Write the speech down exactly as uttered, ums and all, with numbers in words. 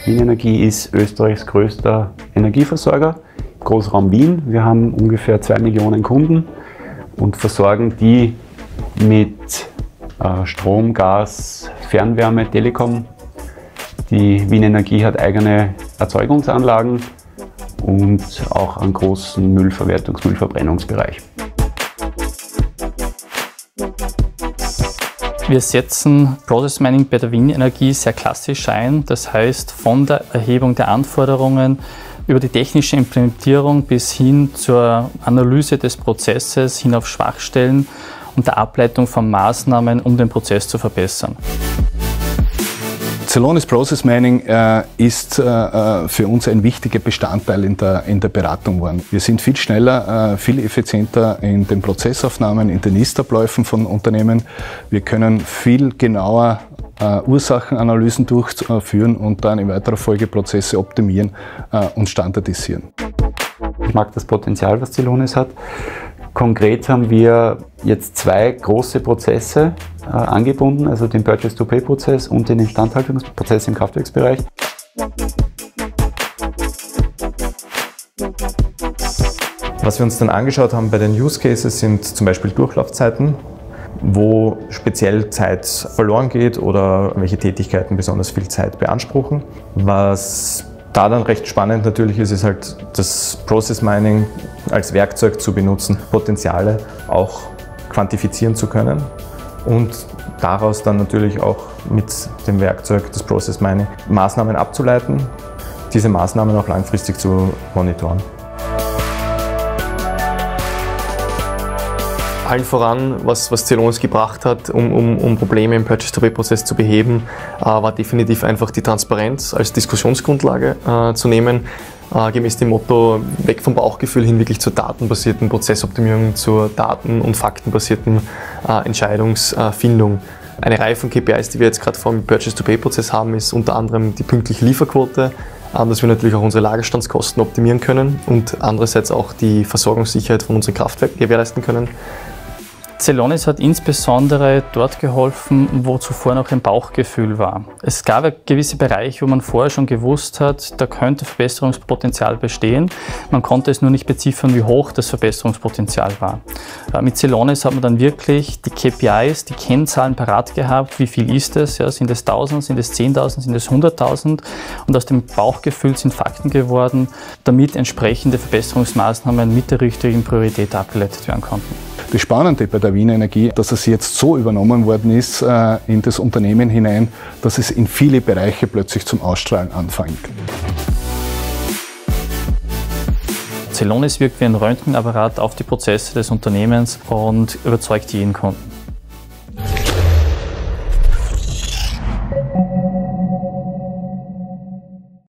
Wien Energie ist Österreichs größter Energieversorger im Großraum Wien. Wir haben ungefähr zwei Millionen Kunden und versorgen die mit äh, Strom, Gas, Fernwärme, Telekom. Die Wien Energie hat eigene Erzeugungsanlagen und auch einen großen Müllverwertungs-, Müllverbrennungsbereich. Wir setzen Process Mining bei der Wien Energie sehr klassisch ein. Das heißt, von der Erhebung der Anforderungen über die technische Implementierung bis hin zur Analyse des Prozesses, hin auf Schwachstellen und der Ableitung von Maßnahmen, um den Prozess zu verbessern. Celonis Process Mining äh, ist äh, für uns ein wichtiger Bestandteil in der, in der Beratung geworden. Wir sind viel schneller, äh, viel effizienter in den Prozessaufnahmen, in den Ist-Abläufen von Unternehmen. Wir können viel genauer äh, Ursachenanalysen durchführen und dann in weiterer Folge Prozesse optimieren äh, und standardisieren. Ich mag das Potenzial, was Celonis hat. Konkret haben wir jetzt zwei große Prozesse äh, angebunden, also den Purchase-to-Pay-Prozess und den Instandhaltungsprozess im Kraftwerksbereich. Was wir uns dann angeschaut haben bei den Use Cases sind zum Beispiel Durchlaufzeiten, wo speziell Zeit verloren geht oder welche Tätigkeiten besonders viel Zeit beanspruchen. Was da dann recht spannend natürlich ist, ist halt das Process Mining als Werkzeug zu benutzen, Potenziale auch quantifizieren zu können und daraus dann natürlich auch mit dem Werkzeug des Process Mining Maßnahmen abzuleiten, diese Maßnahmen auch langfristig zu monitoren. Allen voran, was, was Celonis gebracht hat, um, um, um Probleme im Purchase-to-Pay-Prozess zu beheben, äh, war definitiv einfach die Transparenz als Diskussionsgrundlage äh, zu nehmen. Äh, gemäß dem Motto, weg vom Bauchgefühl hin wirklich zur datenbasierten Prozessoptimierung, zur daten- und faktenbasierten äh, Entscheidungsfindung. Eine Reihe von K P Is, die wir jetzt gerade vor dem Purchase-to-Pay-Prozess haben, ist unter anderem die pünktliche Lieferquote, äh, dass wir natürlich auch unsere Lagerstandskosten optimieren können und andererseits auch die Versorgungssicherheit von unseren Kraftwerken gewährleisten können. Celonis hat insbesondere dort geholfen, wo zuvor noch ein Bauchgefühl war. Es gab gewisse Bereiche, wo man vorher schon gewusst hat, da könnte Verbesserungspotenzial bestehen. Man konnte es nur nicht beziffern, wie hoch das Verbesserungspotenzial war. Mit Celonis hat man dann wirklich die K P Is, die Kennzahlen parat gehabt. Wie viel ist es? Ja, sind es tausend, sind es zehntausend, sind es hunderttausend? Und aus dem Bauchgefühl sind Fakten geworden, damit entsprechende Verbesserungsmaßnahmen mit der richtigen Priorität abgeleitet werden konnten. Das Spannende bei der Wien Energie, dass es jetzt so übernommen worden ist äh, in das Unternehmen hinein, dass es in viele Bereiche plötzlich zum Ausstrahlen anfängt. Celonis wirkt wie ein Röntgenapparat auf die Prozesse des Unternehmens und überzeugt jeden Kunden.